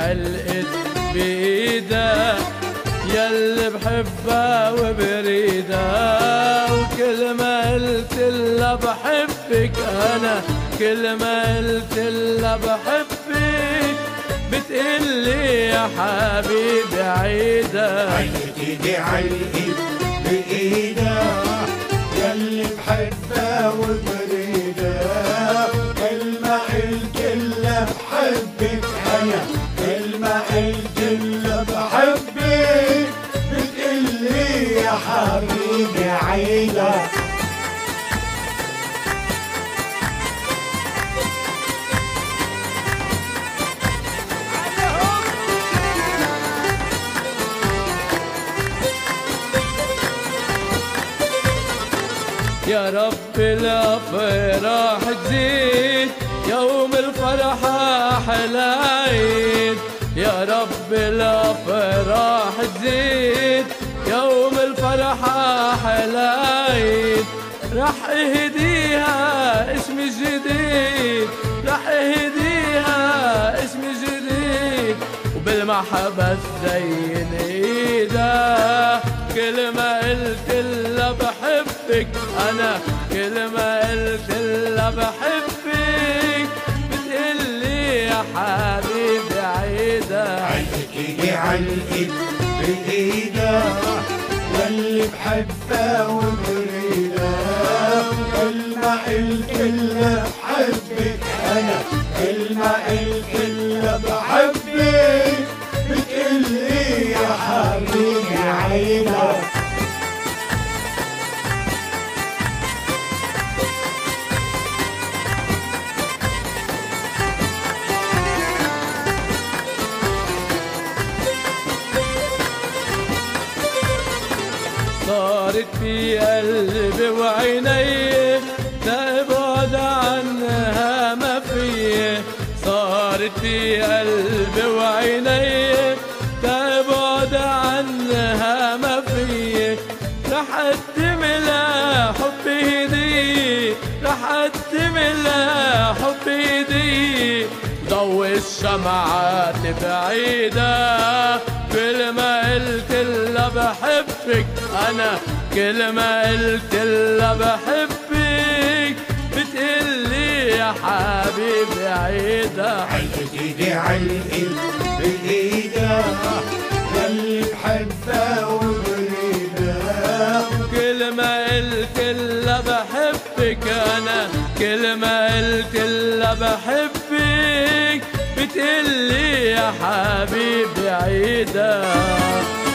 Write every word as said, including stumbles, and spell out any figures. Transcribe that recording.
علقت بإيده ياللي بحبها وبريدها، وكل ما قلت لها بحبك أنا، كل ما قلت لها بحبك بتقلي يا حبيبي عيدها. علقت ايدي علقت بإيدها ياللي بحبها وبريدها، كل ما قلت لها بحبك أنا، كل ما قلت لها بحبك بتقلي يا حبيبي عيدها. يا رب الأفراح تزيد يوم الفرحة أحلى عيد، يا رب الأفراح تزيد يوم الفرحة أحلى عيد، رح اهديها اسم جديد، رح اهديها اسم جديد، وبالمحبة تزين ايدها، كل ما قلت لها بحبك أنا، كل ما قلت لها بحبك بتقلي يا حبيبي عيدها. علقت ايدي علقت بإيدها ياللي بحبها وبريدها، كل ما قلت لها بحبك أنا، كل ما قلت لها بحبك بتقلي يا حبيبي عيدها. صارت في قلبي وعيني تبعد عنها ما فيه، صارت في قلبي وعيني تبعد عنها ما فيه، رح اقدم لها حبي هدية، رح اقدم لها حبي هدية، ضوي الشمعات بعيدة، كل ما قلت لها بحبك أنا، كل ما قلت لها بحبك بتقلي يا حبيبي عيدها. علقت ايدي علقت بإيدها ياللي بحبها وبريدها، كل ما قلت لها بحبك أنا، كل ما قلت لها بحبك بتقلي يا حبيبي عيدها.